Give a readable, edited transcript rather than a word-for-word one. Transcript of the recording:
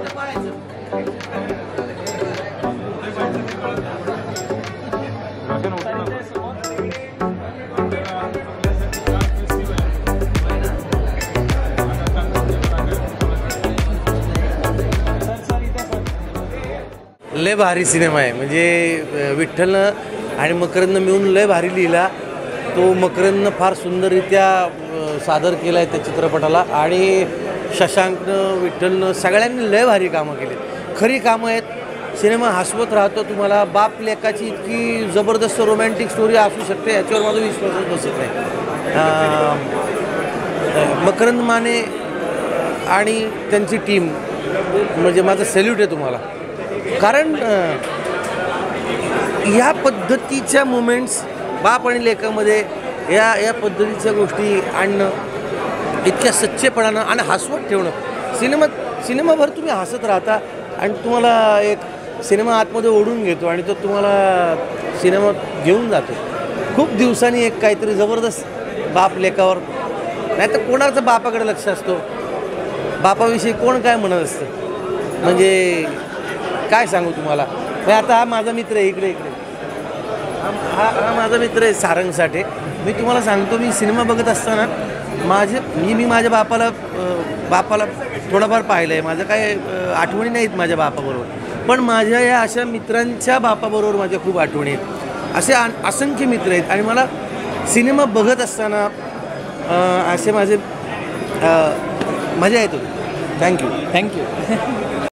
लय भारी सिनेमा आहे. म्हणजे विठ्ठलनं आणि मकरंदनं मिळून लय भारी लिहिला. तो मकरंदनं फार सुंदररित्या सादर केला आहे त्या चित्रपटाला. आणि शशांकनं, विठ्ठलनं सगळ्यांनी लय भारी कामं केली. खरी कामं आहेत. सिनेमा हसवत राहतो तुम्हाला. बापलेकाची इतकी जबरदस्त रोमॅन्टिक स्टोरी असू शकते याच्यावर माझा विश्वासच बसत नाही. मकरंद माने आणि त्यांची टीम म्हणजे माझं सॅल्यूट आहे तुम्हाला. कारण ह्या पद्धतीच्या मुमेंट्स बाप आणि लेकामध्ये या पद्धतीच्या गोष्टी आणणं, इतक्या सच्चेपणानं आणि हसवत ठेवणं. सिनेमाभर तुम्ही हसत राहता आणि तुम्हाला एक सिनेमा आतमध्ये ओढून घेतो आणि तो तुम्हाला सिनेमा घेऊन जातो. खूप दिवसांनी एक काहीतरी जबरदस्त बाप लेकावर, नाही तर कोणाचं बापाकडे लक्ष असतो, बापाविषयी कोण काय म्हणत असतं. म्हणजे काय सांगू तुम्हाला. म्हणजे आता हा माझा मित्र आहे, इकडे हा माझा मित्र आहे सारंगसाठी. मी तुम्हाला सांगतो, मी सिनेमा बघत असताना मी माझ्या बापाला थोडंफार पाहिलं आहे. माझं काय आठवणी नाहीत माझ्या बापाबरोबर, पण माझ्या या अशा मित्रांच्या बापाबरोबर माझ्या खूप आठवणी आहेत. असे असंख्य मित्र आहेत. आणि मला सिनेमा बघत असताना असे माझे मजा येत होती. थँक्यू.